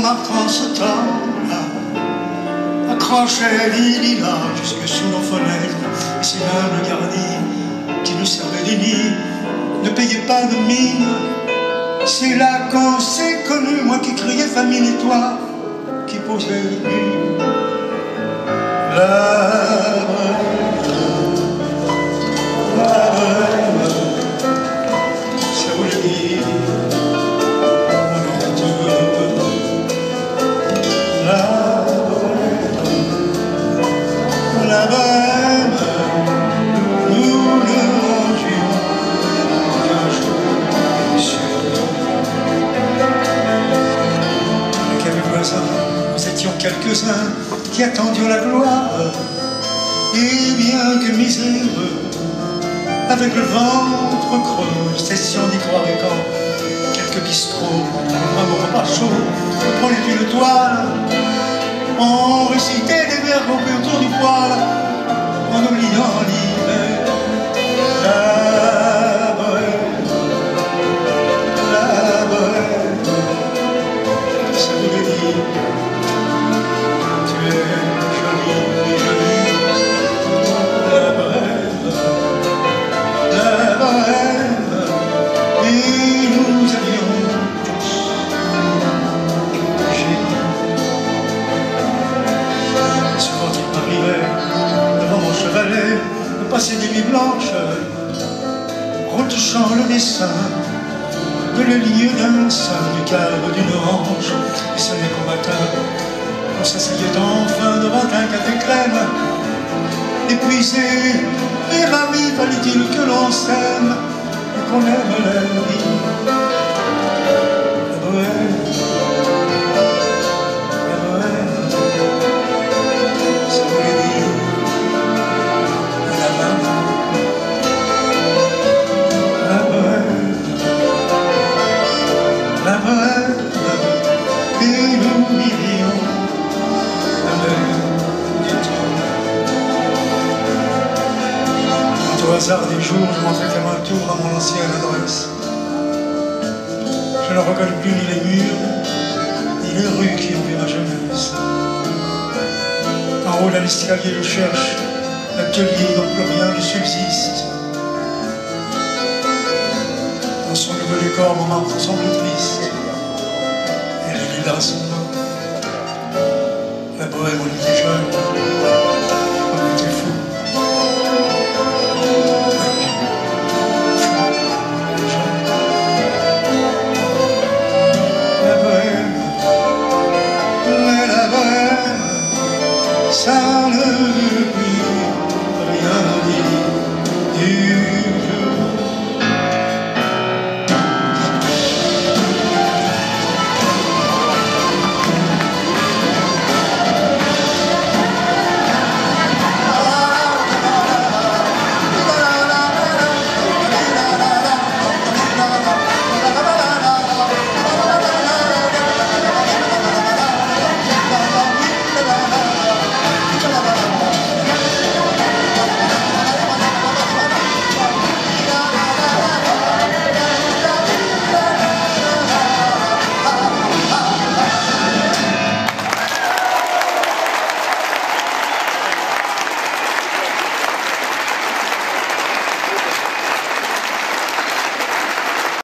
partant ce temps-là accrochait les lilas jusque sous nos fenêtres. Et ces meubles garnis qui nous servaient des nids ne payaient pas de mine. C'est là qu'on s'est connus, moi qui criais famine et toi qui posais nu. Ça voulait dire la bohème, nous le rendions un jour sur avec mes voisins, nous étions quelques-uns qui attendions la gloire. Et bien que miséreux, avec le ventre creux, cessions d'y croire. Et quand quelques bistrots, un bon repas chaud, prenaient une toile, on récitait des vers groupés autour du poêle, en oubliant l'hiver. La bohème, ça voulait dire tu es jolie et jolie. La bohème, et nous avions tous génie. Souvent il m'arrivait devant mon chevalet de passer des nuits blanches retouchant le dessin de la ligne d'un sein, du cadre d'une hanche. Et ce n'est qu'au matin on s'asseyait enfin devant un café crème, épuisé et ravi, fallait-il que l'on s'aime et qu'on aime la vie. La bohème, ça voulait dire la main. La bohème, et nous vivions avec du temps. Au hasard des jours, je m'entrais faire un tour à mon ancienne adresse. Je ne reconnais plus ni les murs, ni les rues qui ont vu ma jeunesse. En haut d'un escalier, je cherche l'atelier dont plus rien ne subsiste. Dans son nouveau décor, mon marbre semble triste, et les lilas sont morts. La bohème au lit.